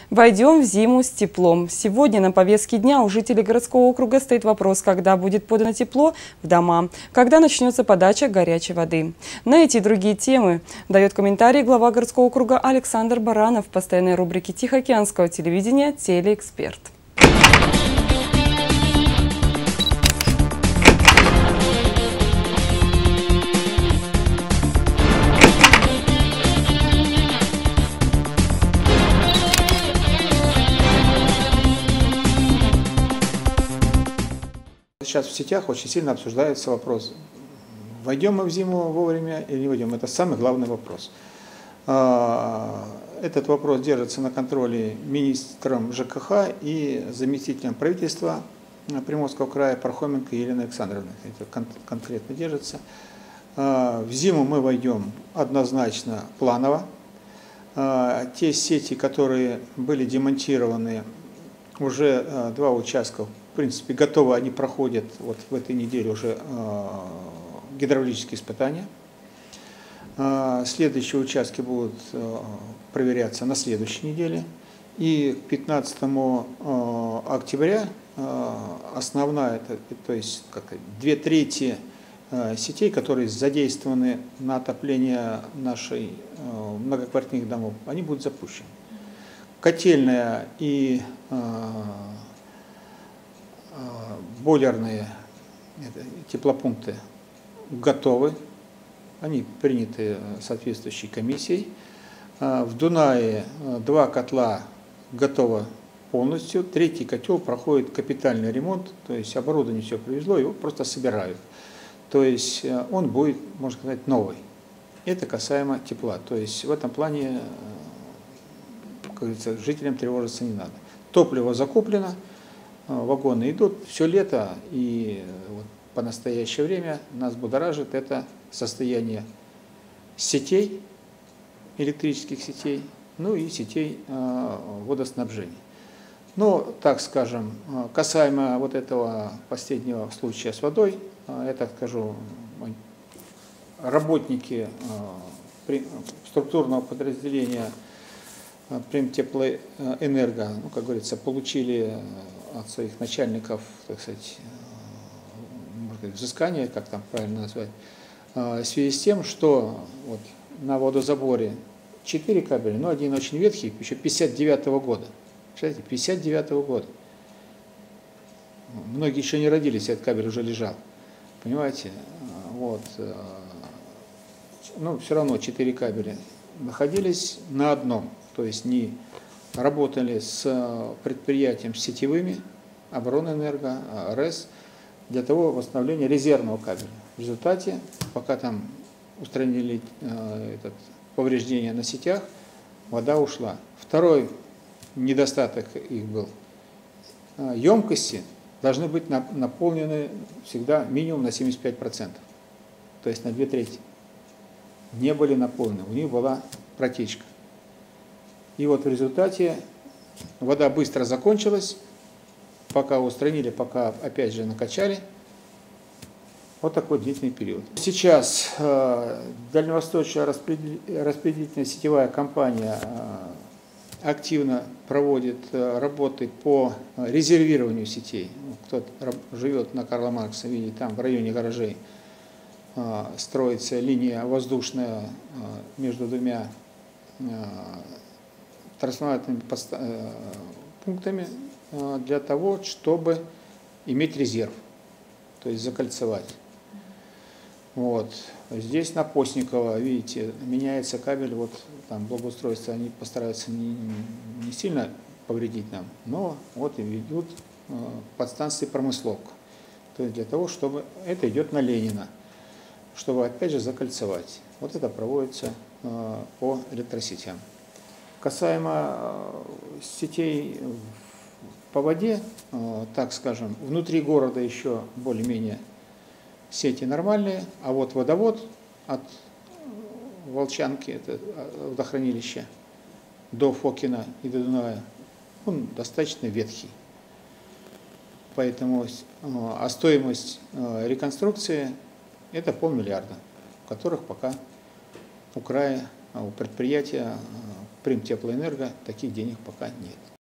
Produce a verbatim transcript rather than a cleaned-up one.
Войдем в зиму с теплом. Сегодня на повестке дня у жителей городского округа стоит вопрос, когда будет подано тепло в дома, когда начнется подача горячей воды. На эти и другие темы дает комментарий глава городского округа Александр Баранов в постоянной рубрике Тихоокеанского телевидения «Телеэксперт». Сейчас в сетях очень сильно обсуждается вопрос, войдем мы в зиму вовремя или не войдем. Это самый главный вопрос. Этот вопрос держится на контроле министром ЖКХ и заместителем правительства Приморского края Пархоменко Еленой Александровной. Это кон конкретно держится. В зиму мы войдем однозначно планово. Те сети, которые были демонтированы, уже два участка, в принципе, готовы, они проходят вот в этой неделе уже э, гидравлические испытания. Э, следующие участки будут э, проверяться на следующей неделе. И к пятнадцатому э, октября э, основная, это, то есть как, две трети э, сетей, которые задействованы на отопление нашей э, многоквартирных домов, они будут запущены. Котельная и э, бойлерные теплопункты готовы, они приняты соответствующей комиссией. В Дунае два котла готово полностью, третий котел проходит капитальный ремонт, то есть оборудование все привезло, его просто собирают. То есть он будет, можно сказать, новый. Это касаемо тепла. То есть в этом плане, как говорится, жителям тревожиться не надо. Топливо закуплено, вагоны идут все лето, и вот по настоящее время нас будоражит это состояние сетей, электрических сетей, ну и сетей э, водоснабжения. Но, так скажем, касаемо вот этого последнего случая с водой, я так скажу, работники э, структурного подразделения Примтеплоэнерго, ну, как говорится, получили от своих начальников, так сказать, может быть, взыскание, как там правильно назвать, в связи с тем, что вот на водозаборе четыре кабеля, но один очень ветхий, еще пятьдесят девятого года. Представляете, пятьдесят девятого года. Многие еще не родились, этот кабель уже лежал. Понимаете? Вот. Ну, все равно четыре кабеля находились на одном. То есть не работали с предприятием сетевыми, Оборонэнерго, РЭС, для того восстановления резервного кабеля. В результате, пока там устранили э, этот, повреждения на сетях, вода ушла. Второй недостаток их был. Емкости должны быть наполнены всегда минимум на семьдесят пять процентов, то есть на две трети. Не были наполнены, у них была протечка. И вот в результате вода быстро закончилась, пока устранили, пока опять же накачали. Вот такой длительный период. Сейчас э, дальневосточная распределительная сетевая компания э, активно проводит э, работы по резервированию сетей. Кто живет на Карла Маркса, видит, там в районе гаражей э, строится линия воздушная э, между двумя э, трансформаторными пунктами для того, чтобы иметь резерв, то есть закольцевать. Вот. Здесь на Постникова, видите, меняется кабель, вот там благоустройство, они постараются не, не сильно повредить нам, но вот и ведут подстанции промысловка. То есть для того, чтобы это идет на Ленина, чтобы опять же закольцевать. Вот это проводится по электросетям. Касаемо сетей по воде, так скажем, внутри города еще более-менее сети нормальные, а вот водовод от Волчанки, это водохранилище, до Фокина и до Дуная, он достаточно ветхий. Поэтому а стоимость реконструкции – это полмиллиарда, которых пока у края, у предприятия Примтеплоэнерго таких денег пока нет.